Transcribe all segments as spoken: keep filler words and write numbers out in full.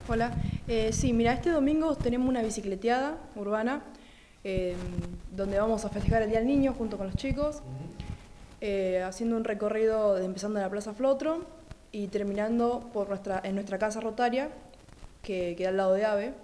Hola, eh, sí, mira, este domingo tenemos una bicicleteada urbana eh, donde vamos a festejar el Día del Niño junto con los chicos, eh, haciendo un recorrido de- empezando en la Plaza Flotro y terminando por nuestra, en nuestra casa rotaria, que queda al lado de AVE,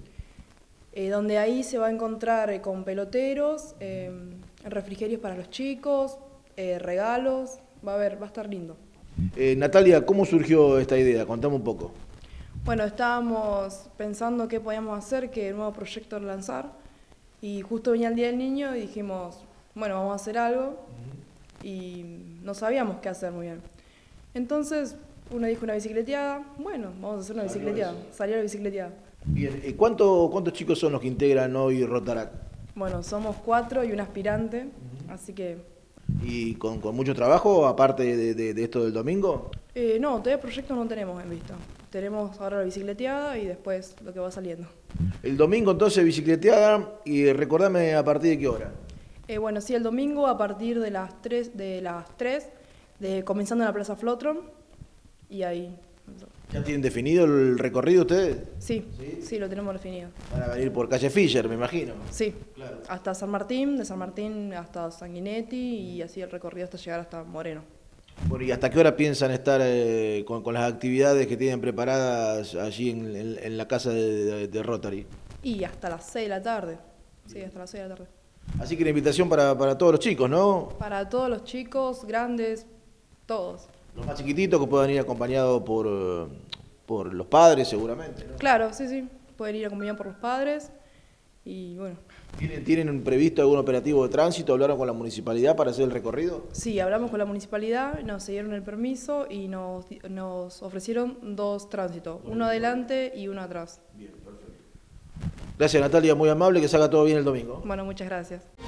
eh, donde ahí se va a encontrar eh, con peloteros, eh, refrigerios para los chicos, eh, regalos, va a ver, va a estar lindo. Eh, Natalia, ¿cómo surgió esta idea? Contame un poco. Bueno, estábamos pensando qué podíamos hacer, qué nuevo proyecto lanzar, y justo venía el Día del Niño y dijimos, bueno, vamos a hacer algo, y no sabíamos qué hacer muy bien. Entonces, uno dijo una bicicleteada, bueno, vamos a hacer una Salió bicicleteada, eso. salió la bicicleteada. Bien, eh, ¿cuánto- ¿cuántos chicos son los que integran hoy Rotaract? Bueno, somos cuatro y un aspirante, así que, ¿Y con, con mucho trabajo, aparte de, de- de esto del domingo? eh, no, todavía proyectos no tenemos en vista. Tenemos ahora la bicicleteada y después lo que va saliendo. El domingo entonces bicicleteada y recordame a partir de qué hora. Eh, bueno, sí, el domingo a partir de las tres, de las tres, de, comenzando en la Plaza Flotron, y ahí. ¿Ya tienen definido el recorrido ustedes? Sí, ¿Sí? sí, lo tenemos definido. Van a venir por calle Fischer, me imagino. Sí, Claro. hasta San Martín, de San Martín hasta Sanguinetti y así el recorrido hasta llegar hasta Moreno. Bueno, ¿y hasta qué hora piensan estar eh, con, con las actividades que tienen preparadas allí en, en- en la casa de, de- de Rotary? Y hasta las seis de la tarde. Sí, hasta las seis de la tarde. Así que la invitación para, para todos los chicos, ¿no? Para todos los chicos, grandes, todos. Los más chiquititos que puedan ir acompañados por, eh, por los padres seguramente, ¿no? Claro, sí, sí. Pueden ir acompañados por los padres y bueno. ¿Tienen, ¿Tienen previsto algún operativo de tránsito? ¿Hablaron con la municipalidad para hacer el recorrido? Sí, hablamos con la municipalidad, nos dieron el permiso y nos, nos ofrecieron dos tránsitos, uno adelante y uno atrás. Bien, perfecto. Gracias Natalia, muy amable, que salga todo bien el domingo. Bueno, muchas gracias.